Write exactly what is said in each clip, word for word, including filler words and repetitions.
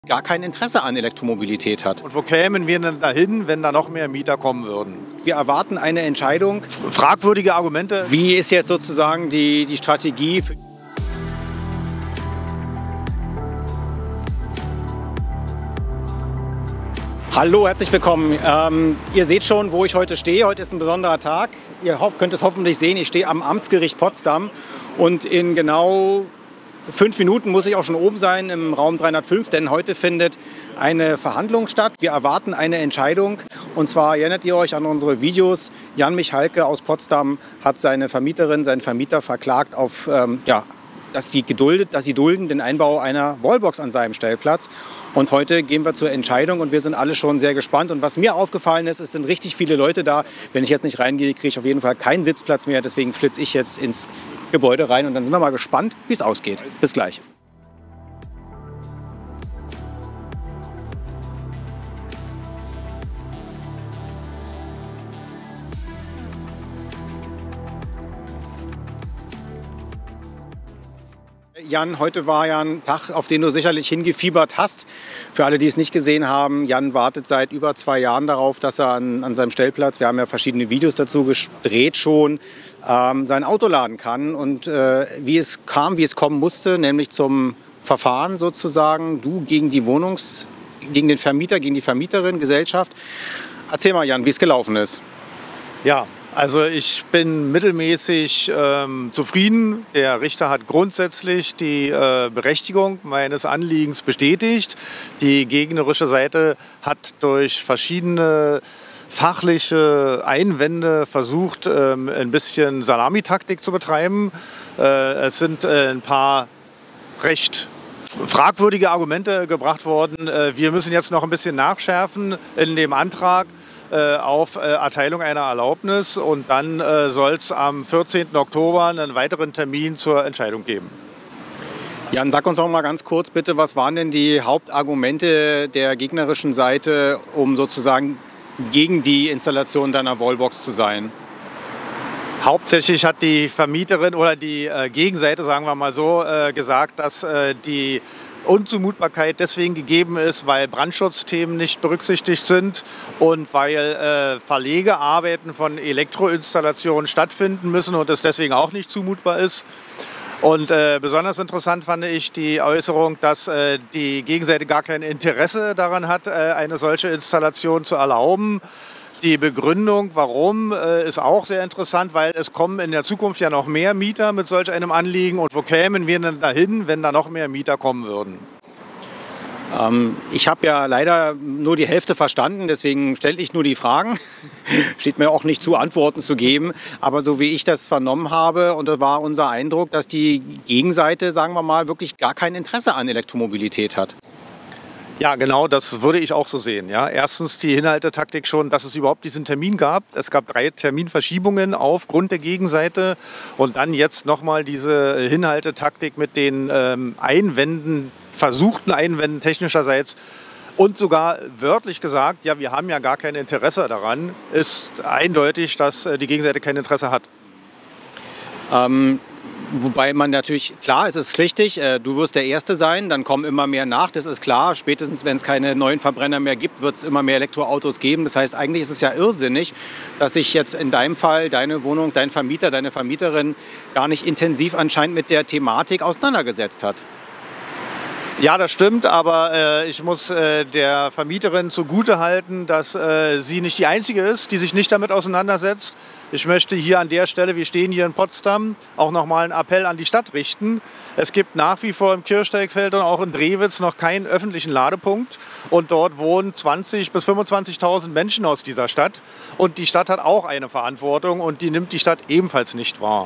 gar kein Interesse an Elektromobilität hat. Und wo kämen wir denn dahin, wenn da noch mehr Mieter kommen würden? Wir erwarten eine Entscheidung. Fragwürdige Argumente. Wie ist jetzt sozusagen die, die Strategie für Hallo, herzlich willkommen. Ähm, ihr seht schon, wo ich heute stehe. Heute ist ein besonderer Tag. Ihr könnt es hoffentlich sehen. Ich stehe am Amtsgericht Potsdam und in genau fünf Minuten muss ich auch schon oben sein im Raum dreihundertfünf, denn heute findet eine Verhandlung statt. Wir erwarten eine Entscheidung und zwar erinnert ihr euch an unsere Videos. Jan Michalke aus Potsdam hat seine Vermieterin, seinen Vermieter verklagt auf ähm, ja, dass sie geduldet, dass sie dulden den Einbau einer Wallbox an seinem Stellplatz. Und heute gehen wir zur Entscheidung und wir sind alle schon sehr gespannt. Und was mir aufgefallen ist, es sind richtig viele Leute da. Wenn ich jetzt nicht reingehe, kriege ich auf jeden Fall keinen Sitzplatz mehr. Deswegen flitze ich jetzt ins Gebäude rein und dann sind wir mal gespannt, wie es ausgeht. Bis gleich. Jan, heute war ja ein Tag, auf den du sicherlich hingefiebert hast. Für alle, die es nicht gesehen haben, Jan wartet seit über zwei Jahren darauf, dass er an, an seinem Stellplatz, wir haben ja verschiedene Videos dazu gedreht schon, ähm, sein Auto laden kann. Und äh, wie es kam, wie es kommen musste, nämlich zum Verfahren sozusagen, du gegen die Wohnungs-, gegen den Vermieter, gegen die Vermieterin, Gesellschaft. Erzähl mal, Jan, wie es gelaufen ist. Ja. Also ich bin mittelmäßig ähm, zufrieden. Der Richter hat grundsätzlich die äh, Berechtigung meines Anliegens bestätigt. Die gegnerische Seite hat durch verschiedene fachliche Einwände versucht, ähm, ein bisschen Salamitaktik zu betreiben. Äh, es sind äh, ein paar recht fragwürdige Argumente gebracht worden. Äh, wir müssen jetzt noch ein bisschen nachschärfen in dem Antrag auf Erteilung einer Erlaubnis und dann äh, soll es am vierzehnten Oktober einen weiteren Termin zur Entscheidung geben. Jan, sag uns noch mal ganz kurz bitte, was waren denn die Hauptargumente der gegnerischen Seite, um sozusagen gegen die Installation deiner Wallbox zu sein? Hauptsächlich hat die Vermieterin oder die äh, Gegenseite, sagen wir mal so, äh, gesagt, dass äh, die Unzumutbarkeit deswegen gegeben ist, weil Brandschutzthemen nicht berücksichtigt sind und weil äh, Verlegearbeiten von Elektroinstallationen stattfinden müssen und es deswegen auch nicht zumutbar ist. Und äh, besonders interessant fand ich die Äußerung, dass äh, die Gegenseite gar kein Interesse daran hat, äh, eine solche Installation zu erlauben. Die Begründung, warum, äh, ist auch sehr interessant, weil es kommen in der Zukunft ja noch mehr Mieter mit solch einem Anliegen. Und wo kämen wir denn dahin, wenn da noch mehr Mieter kommen würden? Ähm, ich habe ja leider nur die Hälfte verstanden, deswegen stelle ich nur die Fragen. Steht mir auch nicht zu, Antworten zu geben. Aber so wie ich das vernommen habe, und das war unser Eindruck, dass die Gegenseite, sagen wir mal, wirklich gar kein Interesse an Elektromobilität hat. Ja, genau, das würde ich auch so sehen. Ja. Erstens die Hinhaltetaktik schon, dass es überhaupt diesen Termin gab. Es gab drei Terminverschiebungen aufgrund der Gegenseite und dann jetzt nochmal diese Hinhaltetaktik mit den ähm, Einwänden, versuchten Einwänden technischerseits und sogar wörtlich gesagt, ja, wir haben ja gar kein Interesse daran, ist eindeutig, dass äh, die Gegenseite kein Interesse hat. Ähm Wobei man natürlich, klar, es ist richtig, äh, du wirst der Erste sein, dann kommen immer mehr nach, das ist klar. Spätestens, wenn es keine neuen Verbrenner mehr gibt, wird es immer mehr Elektroautos geben. Das heißt, eigentlich ist es ja irrsinnig, dass sich jetzt in deinem Fall deine Wohnung, dein Vermieter, deine Vermieterin gar nicht intensiv anscheinend mit der Thematik auseinandergesetzt hat. Ja, das stimmt, aber äh, ich muss äh, der Vermieterin zugutehalten, dass äh, sie nicht die Einzige ist, die sich nicht damit auseinandersetzt. Ich möchte hier an der Stelle, wir stehen hier in Potsdam, auch nochmal einen Appell an die Stadt richten. Es gibt nach wie vor im Kirchsteigfeld und auch in Drewitz noch keinen öffentlichen Ladepunkt. Und dort wohnen zwanzigtausend bis fünfundzwanzigtausend Menschen aus dieser Stadt. Und die Stadt hat auch eine Verantwortung und die nimmt die Stadt ebenfalls nicht wahr.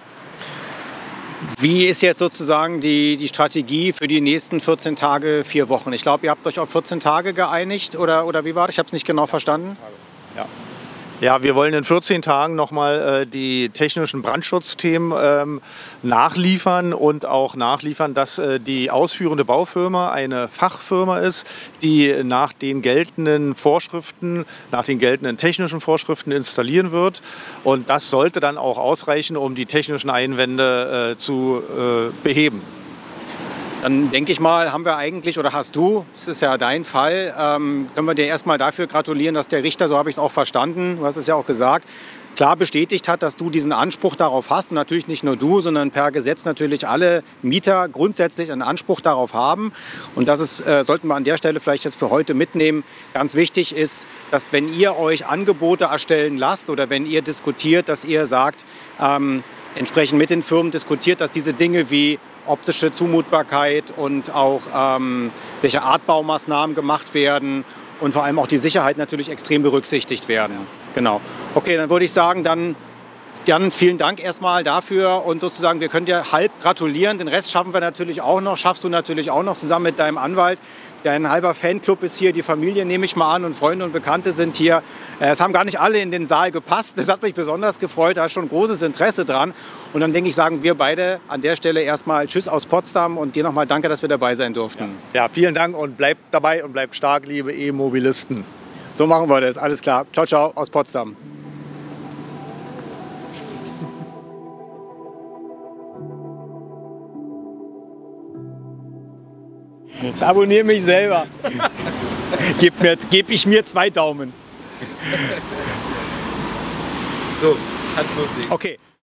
Wie ist jetzt sozusagen die, die Strategie für die nächsten vierzehn Tage, vier Wochen? Ich glaube, ihr habt euch auf vierzehn Tage geeinigt oder, oder wie war das? Ich habe es nicht genau verstanden. Ja. Ja, wir wollen in vierzehn Tagen nochmal äh, die technischen Brandschutzthemen ähm, nachliefern und auch nachliefern, dass äh, die ausführende Baufirma eine Fachfirma ist, die nach den geltenden Vorschriften, nach den geltenden technischen Vorschriften installieren wird. Und das sollte dann auch ausreichen, um die technischen Einwände äh, zu äh, beheben. Dann denke ich mal, haben wir eigentlich, oder hast du, das ist ja dein Fall, ähm, können wir dir erstmal dafür gratulieren, dass der Richter, so habe ich es auch verstanden, du hast es ja auch gesagt, klar bestätigt hat, dass du diesen Anspruch darauf hast. Und natürlich nicht nur du, sondern per Gesetz natürlich alle Mieter grundsätzlich einen Anspruch darauf haben. Und das ist, äh, sollten wir an der Stelle vielleicht jetzt für heute mitnehmen, ganz wichtig ist, dass wenn ihr euch Angebote erstellen lasst oder wenn ihr diskutiert, dass ihr sagt, ähm, entsprechend mit den Firmen diskutiert, dass diese Dinge wie optische Zumutbarkeit und auch ähm, welche Art Baumaßnahmen gemacht werden und vor allem auch die Sicherheit natürlich extrem berücksichtigt werden. Genau. Okay, dann würde ich sagen, dann, dann vielen Dank erstmal dafür und sozusagen, wir können dir halb gratulieren. Den Rest schaffen wir natürlich auch noch, schaffst du natürlich auch noch zusammen mit deinem Anwalt. Dein halber Fanclub ist hier, die Familie nehme ich mal an und Freunde und Bekannte sind hier. Es haben gar nicht alle in den Saal gepasst, das hat mich besonders gefreut, da ist schon großes Interesse dran. Und dann denke ich, sagen wir beide an der Stelle erstmal Tschüss aus Potsdam und dir nochmal danke, dass wir dabei sein durften. Ja, ja, vielen Dank und bleibt dabei und bleibt stark, liebe E-Mobilisten. So machen wir das, alles klar. Ciao, ciao aus Potsdam. Ich abonniere mich selber. Gib, mir, geb ich mir zwei Daumen. So, kannst loslegen. Okay.